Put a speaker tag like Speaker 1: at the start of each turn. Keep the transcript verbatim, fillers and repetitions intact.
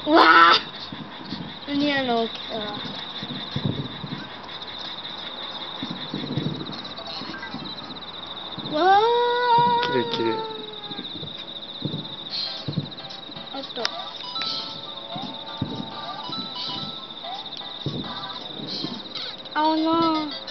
Speaker 1: うわあ、何やの大きさ。わあ。
Speaker 2: きれいきれい。
Speaker 1: あと。青の。